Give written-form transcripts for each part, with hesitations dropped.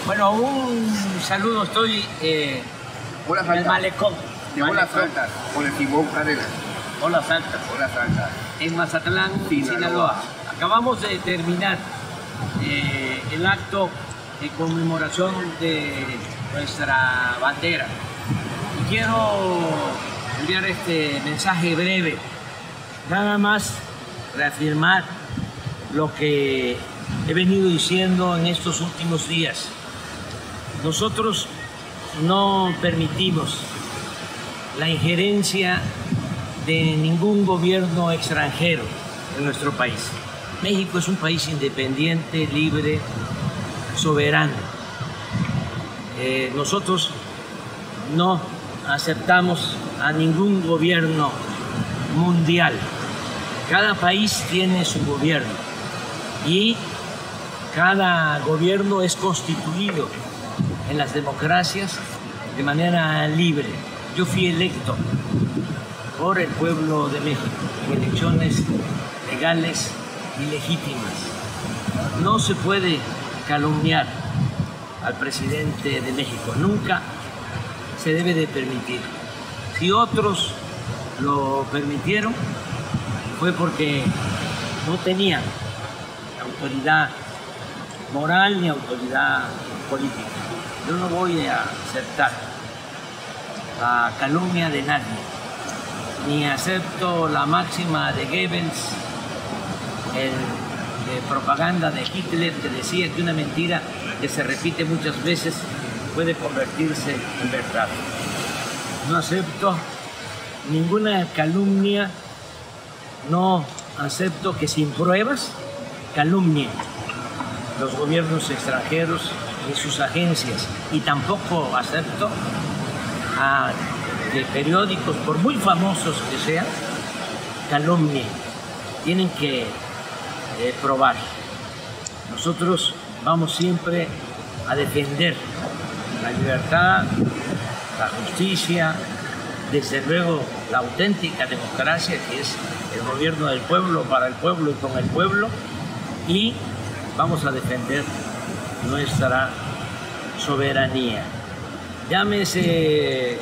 Bueno, un saludo, estoy en el malecón. Hola Salta, con el Simón Cárdenas. Hola Salta. Hola Salta. En Mazatlán, Sinaloa. Acabamos de terminar el acto de conmemoración de nuestra bandera. Y quiero enviar este mensaje breve, nada más reafirmar lo que he venido diciendo en estos últimos días. Nosotros no permitimos la injerencia de ningún gobierno extranjero en nuestro país. México es un país independiente, libre, soberano. Nosotros no aceptamos a ningún gobierno mundial. Cada país tiene su gobierno y cada gobierno es constituido en las democracias de manera libre. Yo fui electo por el pueblo de México en elecciones legales y legítimas. No se puede calumniar al presidente de México, nunca se debe de permitir. Si otros lo permitieron, fue porque no tenían autoridad moral ni autoridad política. Yo no voy a aceptar la calumnia de nadie, ni acepto la máxima de Goebbels, de propaganda de Hitler, que decía que una mentira que se repite muchas veces puede convertirse en verdad. No acepto ninguna calumnia, no acepto que sin pruebas calumnien los gobiernos extranjeros y sus agencias, y tampoco acepto que periódicos, por muy famosos que sean, calumnien. Tienen que probar. Nosotros vamos siempre a defender la libertad, la justicia, desde luego la auténtica democracia, que es el gobierno del pueblo, para el pueblo y con el pueblo, y vamos a defender nuestra soberanía. Llámese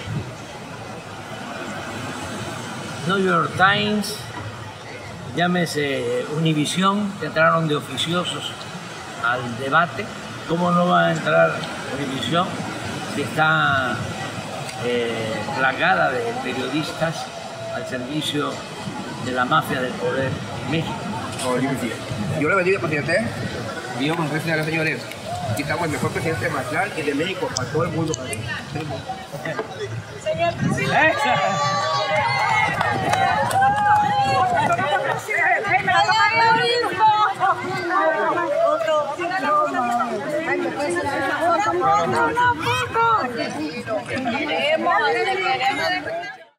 New York Times, llámese Univisión, que entraron de oficiosos al debate. ¿Cómo no va a entrar Univisión si está plagada de periodistas al servicio de la mafia del poder en México? Yo le bendiga, presidente. Dios nos bendiga, señores. Aquí estamos el mejor presidente de Mazatlán y de México para todo el mundo. Señor presidente. Queremos